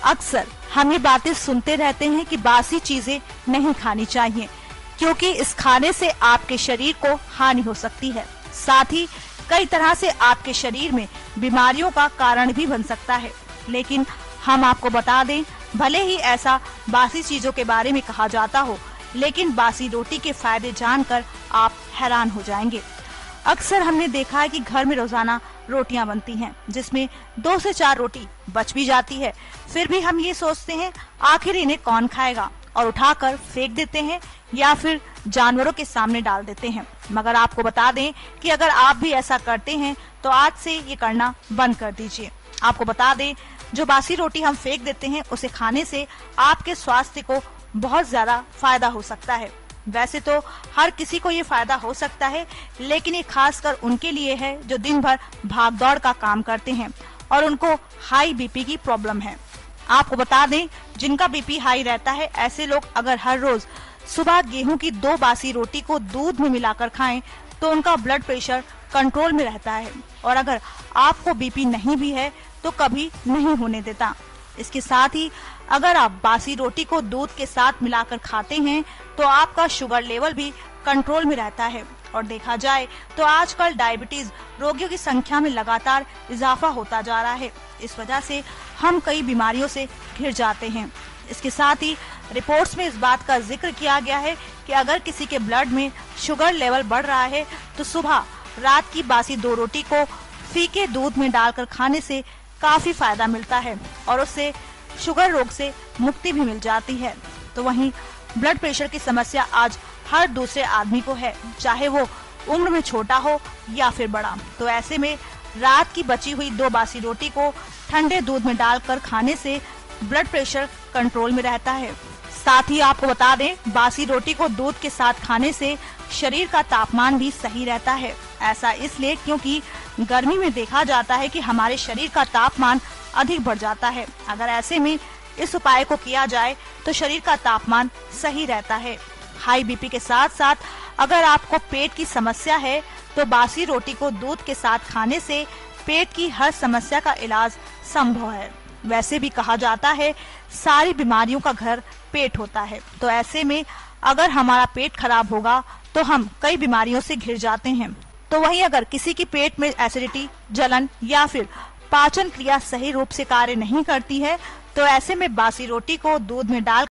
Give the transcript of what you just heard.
अक्सर हम ये बातें सुनते रहते हैं कि बासी चीजें नहीं खानी चाहिए, क्योंकि इस खाने से आपके शरीर को हानि हो सकती है। साथ ही कई तरह से आपके शरीर में बीमारियों का कारण भी बन सकता है। लेकिन हम आपको बता दें, भले ही ऐसा बासी चीजों के बारे में कहा जाता हो, लेकिन बासी रोटी के फायदे जानकर आप हैरान हो जाएंगे। अक्सर हमने देखा है कि घर में रोजाना रोटियां बनती हैं, जिसमें 2 से 4 रोटी बच भी जाती है। फिर भी हम ये सोचते हैं आखिर इन्हें कौन खाएगा, और उठाकर फेंक देते हैं या फिर जानवरों के सामने डाल देते हैं। मगर आपको बता दें कि अगर आप भी ऐसा करते हैं तो आज से ये करना बंद कर दीजिए। आपको बता दें, जो बासी रोटी हम फेंक देते हैं उसे खाने से आपके स्वास्थ्य को बहुत ज्यादा फायदा हो सकता है। वैसे तो हर किसी को ये फायदा हो सकता है, लेकिन ये खासकर उनके लिए है जो दिन भर भाग दौड़ का काम करते हैं और उनको हाई बीपी की प्रॉब्लम है। आपको बता दें, जिनका बीपी हाई रहता है, ऐसे लोग अगर हर रोज सुबह गेहूं की 2 बासी रोटी को दूध में मिलाकर खाएं तो उनका ब्लड प्रेशर कंट्रोल में रहता है, और अगर आपको बीपी नहीं भी है तो कभी नहीं होने देता। इसके साथ ही अगर आप बासी रोटी को दूध के साथ मिलाकर खाते हैं तो आपका शुगर लेवल भी कंट्रोल में रहता है। और देखा जाए तो आजकल डायबिटीज रोगियों की संख्या में लगातार इजाफा होता जा रहा है। इस वजह से हम कई बीमारियों से घिर जाते हैं। इसके साथ ही रिपोर्ट्स में इस बात का जिक्र किया गया है कि अगर किसी के ब्लड में शुगर लेवल बढ़ रहा है तो सुबह रात की बासी 2 रोटी को फीके दूध में डालकर खाने से काफी फायदा मिलता है और उससे शुगर रोग से मुक्ति भी मिल जाती है। तो वहीं ब्लड प्रेशर की समस्या आज हर दूसरे आदमी को है, चाहे वो उम्र में छोटा हो या फिर बड़ा। तो ऐसे में रात की बची हुई 2 बासी रोटी को ठंडे दूध में डालकर खाने से ब्लड प्रेशर कंट्रोल में रहता है। साथ ही आपको बता दें, बासी रोटी को दूध के साथ खाने से शरीर का तापमान भी सही रहता है। ऐसा इसलिए क्योंकि गर्मी में देखा जाता है कि हमारे शरीर का तापमान अधिक बढ़ जाता है। अगर ऐसे में इस उपाय को किया जाए तो शरीर का तापमान सही रहता है। हाई बीपी के साथ साथ अगर आपको पेट की समस्या है तो बासी रोटी को दूध के साथ खाने से पेट की हर समस्या का इलाज संभव है। वैसे भी कहा जाता है सारी बीमारियों का घर पेट होता है। तो ऐसे में अगर हमारा पेट खराब होगा तो हम कई बीमारियों से घिर जाते हैं। तो वहीं अगर किसी की पेट में एसिडिटी, जलन या फिर पाचन क्रिया सही रूप से कार्य नहीं करती है तो ऐसे में बासी रोटी को दूध में डाल